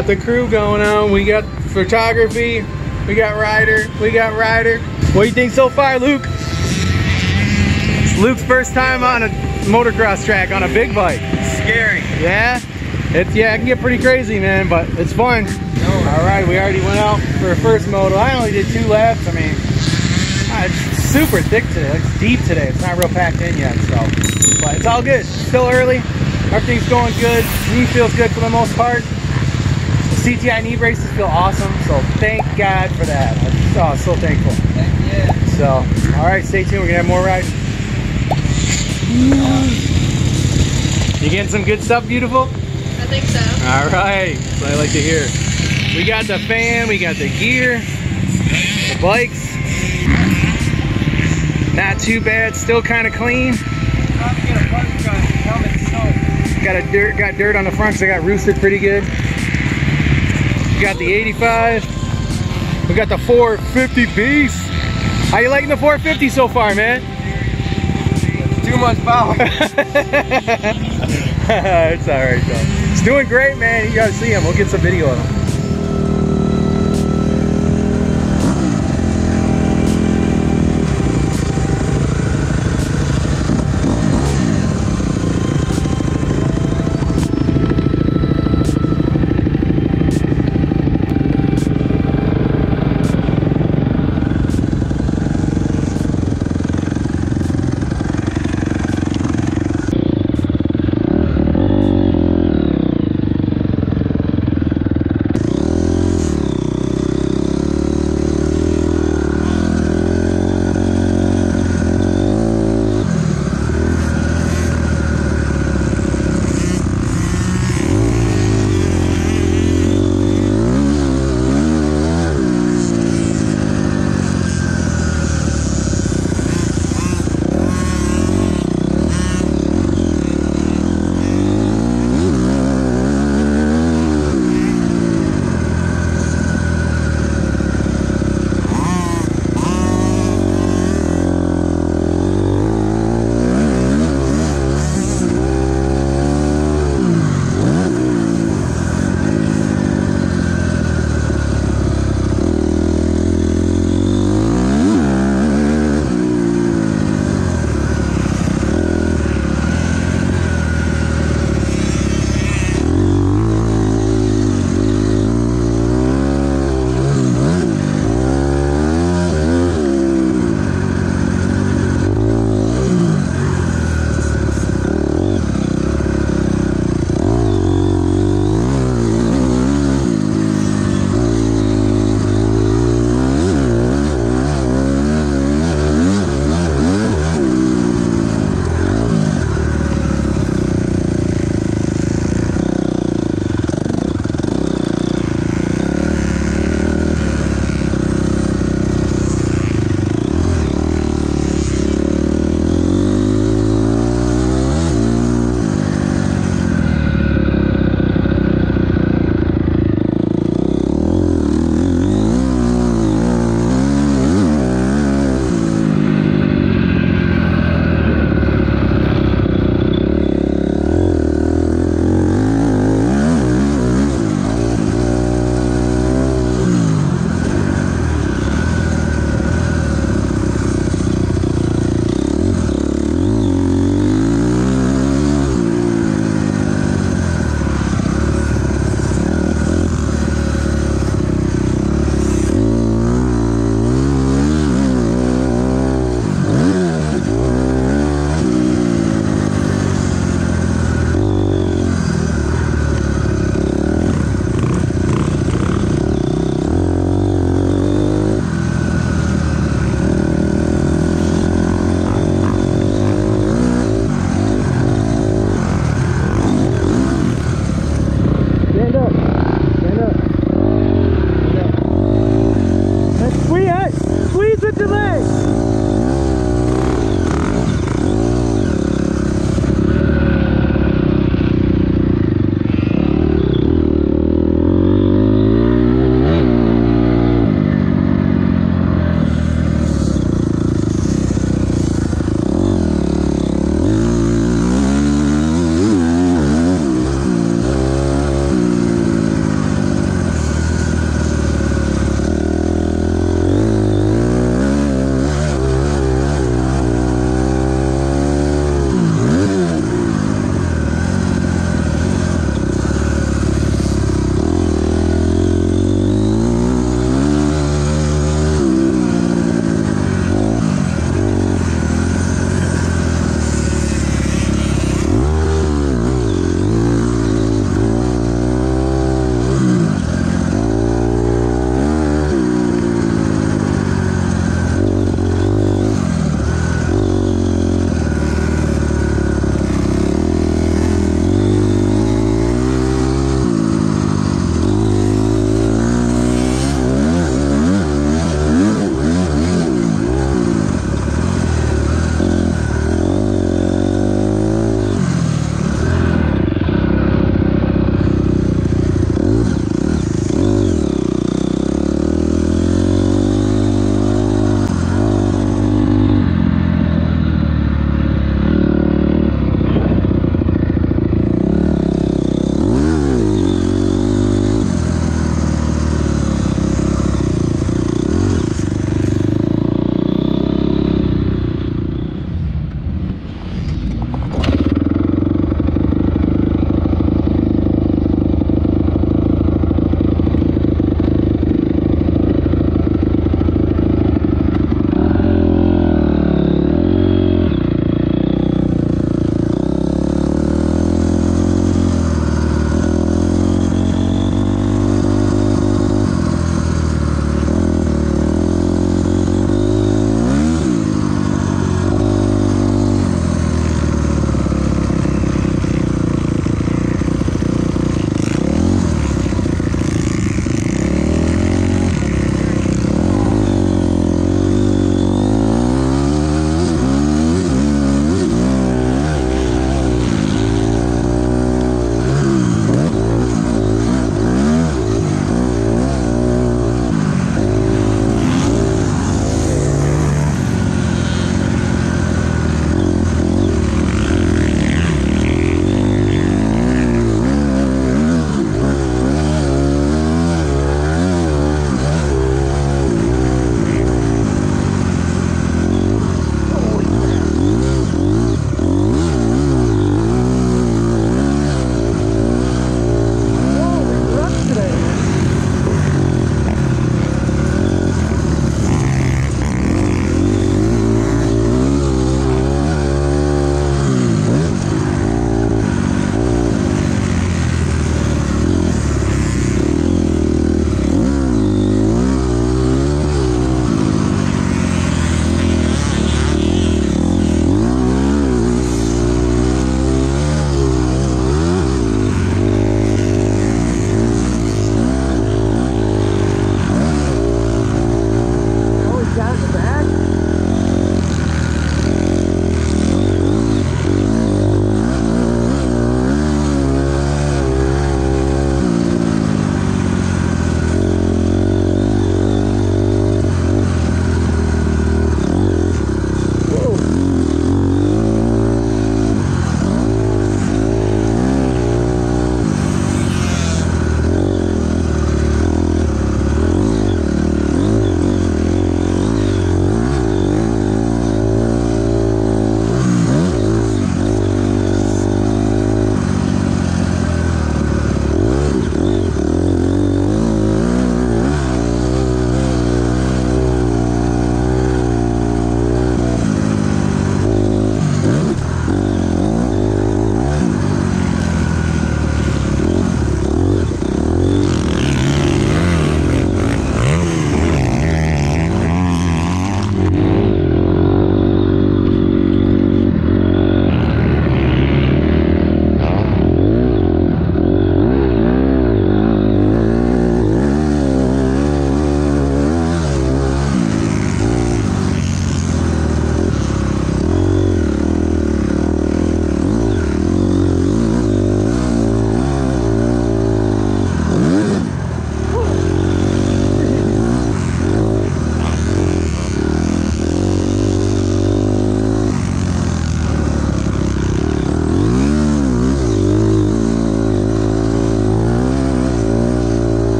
got the crew going on. We got photography. We got rider. We got rider. What do you think so far, Luke? It's Luke's first time on a motocross track on a big bike. It's scary. Yeah? It can get pretty crazy, man, but it's fun. All right, we already went out for a first moto. I only did 2 laps. I mean, it's super thick today. It's deep today. It's not real packed in yet, so. But it's all good. It's still early. Everything's going good. Knee feels good for the most part. The CTI knee braces feel awesome, so thank God for that. I'm so thankful. Heck yeah. So, all right, stay tuned. We're gonna have more rides. You getting some good stuff, beautiful? I think so. All right, that's what I like to hear. We got the fan, we got the gear, the bikes. Not too bad, still kind of clean. Got dirt on the front because I got roosted pretty good. We got the 85. We got the 450 beast. How you liking the 450 so far, man? Too much power. It's all right though. It's doing great, man. You gotta see him. We'll get some video of him.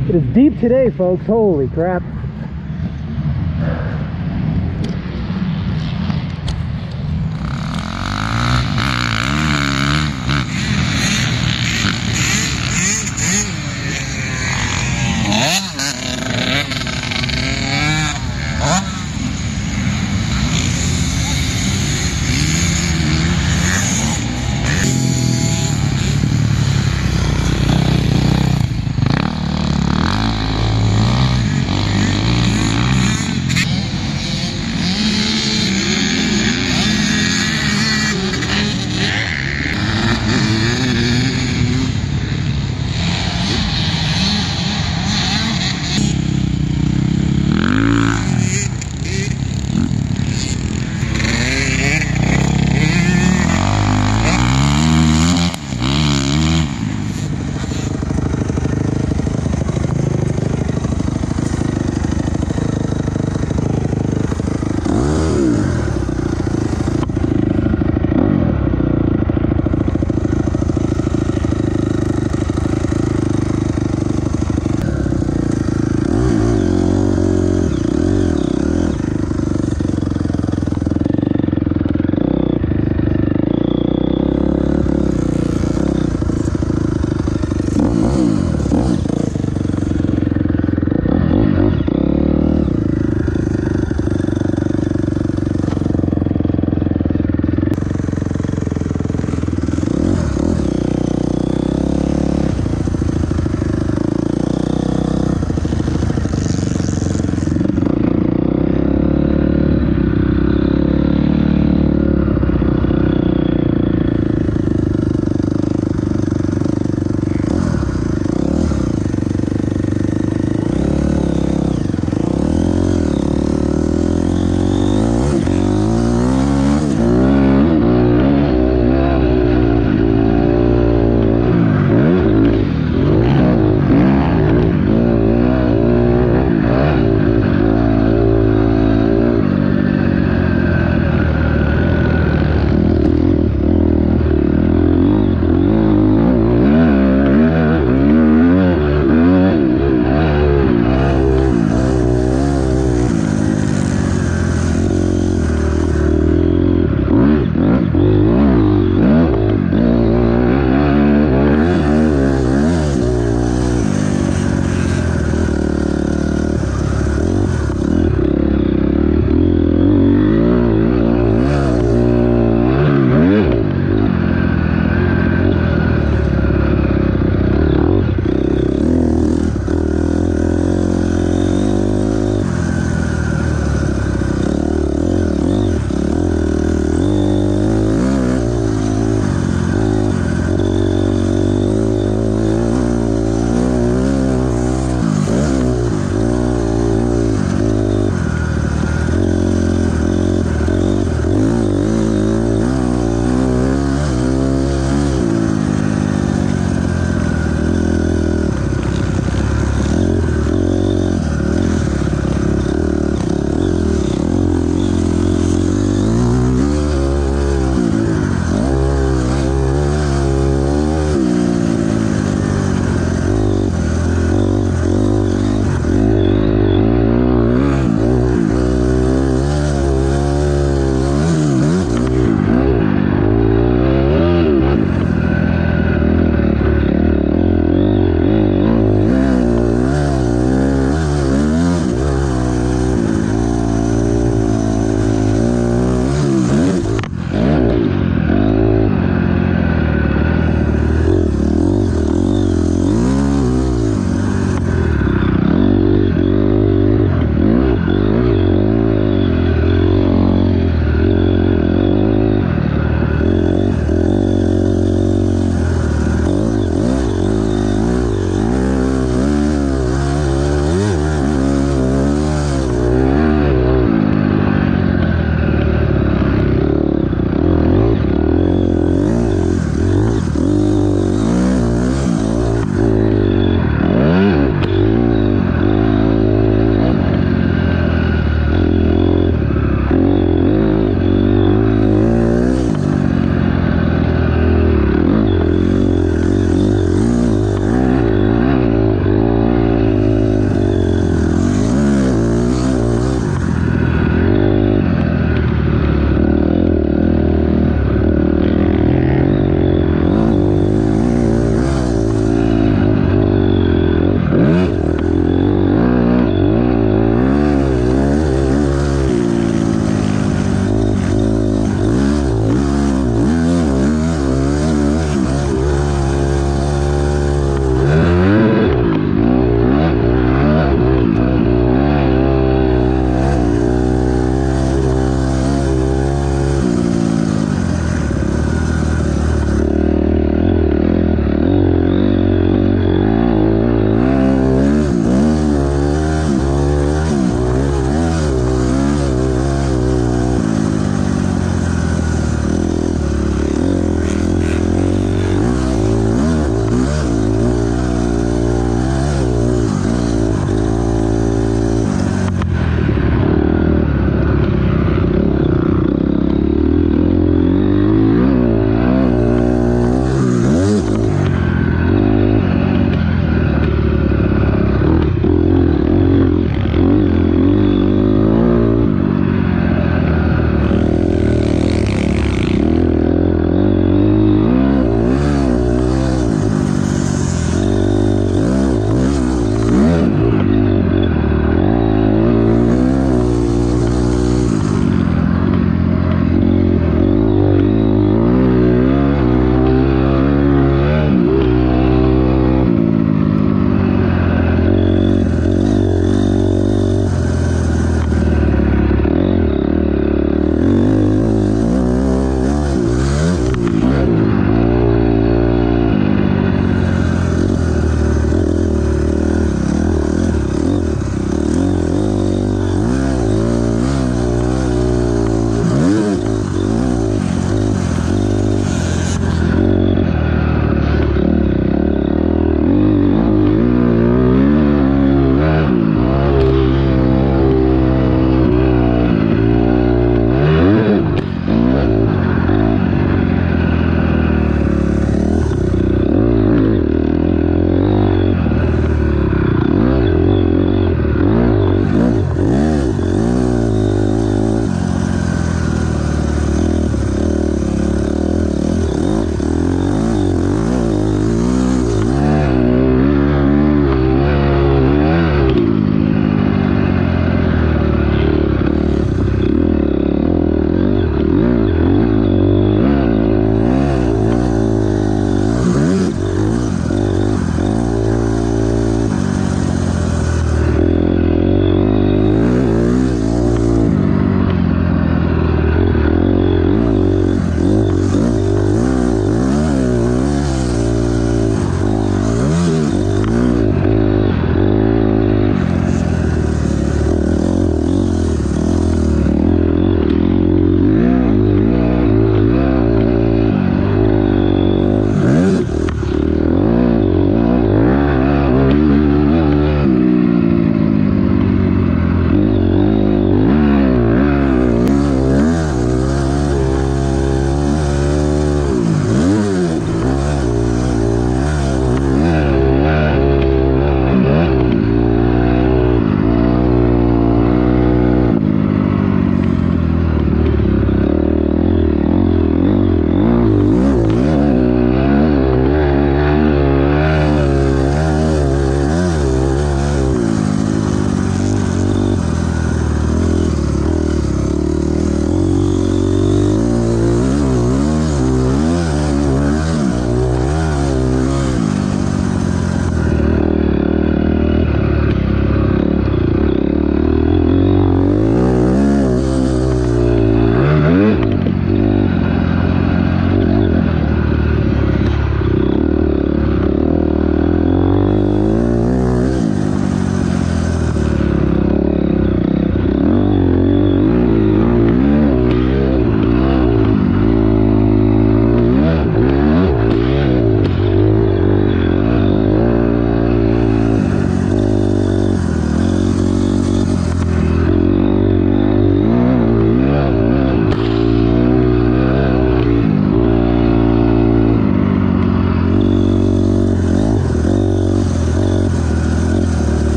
It is deep today, folks. Holy crap.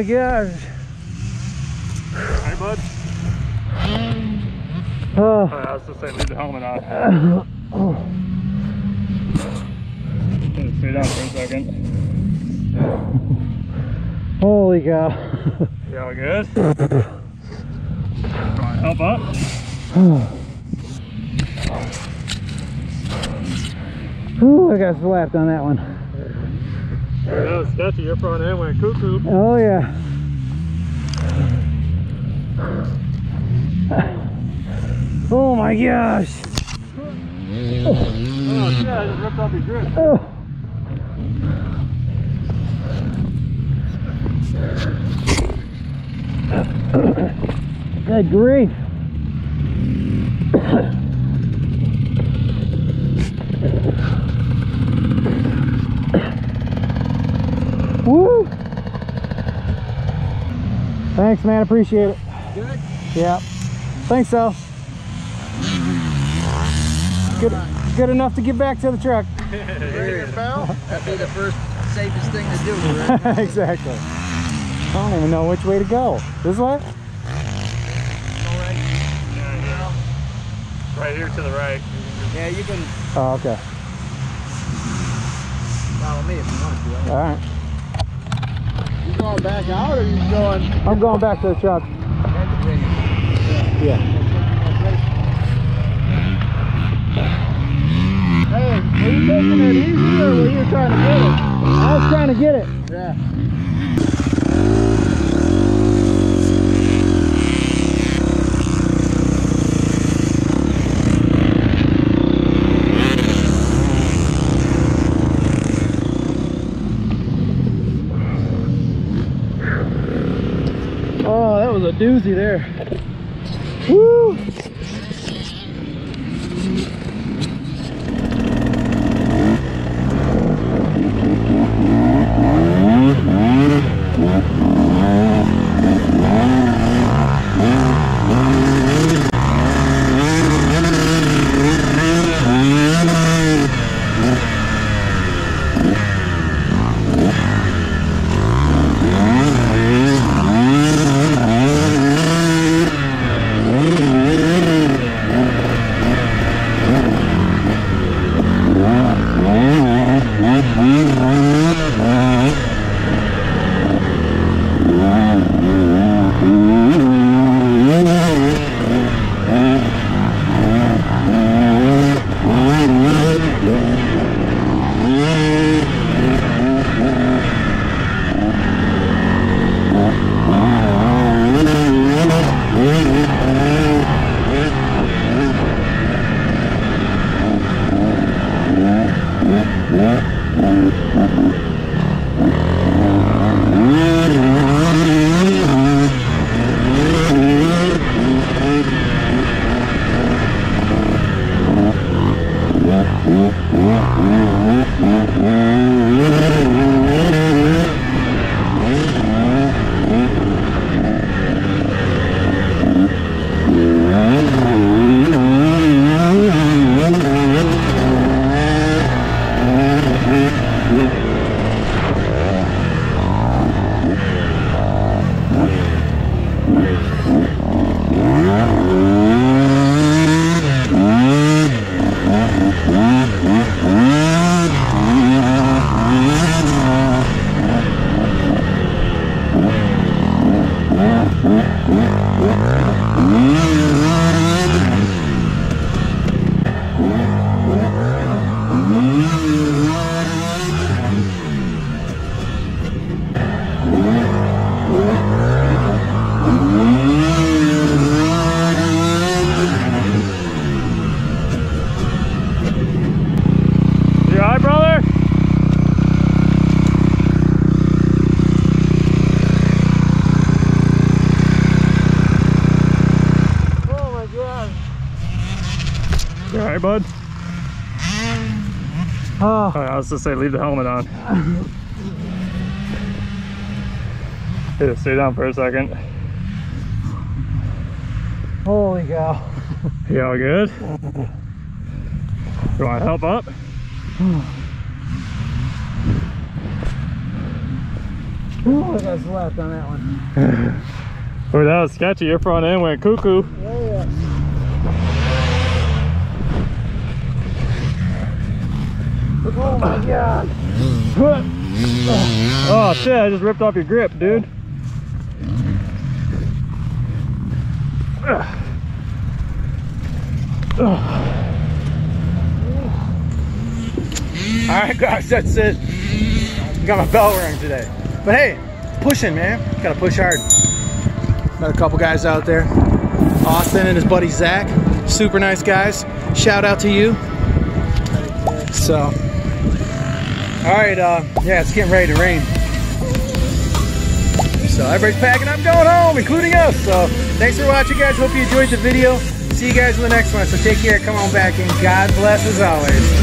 my gosh. Hey, bud. Oh. I was just saying, leave the helmet on. Stay down for a second. Holy cow. You all good? Want to help up? Ooh, I got slapped on that one. That was sketchy. Your front end went cuckoo. Oh yeah. Oh my gosh. Oh shit, I just ripped off your grip. Oh. Good grief. Woo! Thanks, man. Appreciate it. Good? Yeah. Think so. Good enough to get back to the truck. That'd be the first safest thing to do, right? Exactly. I don't even know which way to go. This way? Yeah. Right here to the right. Yeah, you can Oh, okay. follow me if you want to. All right. You going back out or you going? I'm going back to the truck. Yeah. Hey, were you taking it easy or were you trying to get it? I was trying to get it. Yeah. Oh, that was a doozy there. Woo! You all right, bud? Oh. I was just saying, leave the helmet on. Hey, stay down for a second. Holy cow. You all good? You want to help up? Ooh, I got slapped on that one. Oh, that was sketchy. Your front end went cuckoo. Oh, yeah. Oh my god. Oh shit, I just ripped off your grip, dude. Alright guys, that's it. Got my bell ring today. But hey, pushing, man. Gotta push hard. Met a couple guys out there. Austin and his buddy Zach. Super nice guys. Shout out to you. So, alright, yeah, it's getting ready to rain. So everybody's packing up, going home, including us. So thanks for watching, guys. Hope you enjoyed the video. See you guys in the next one. So take care, come on back, and God bless as always.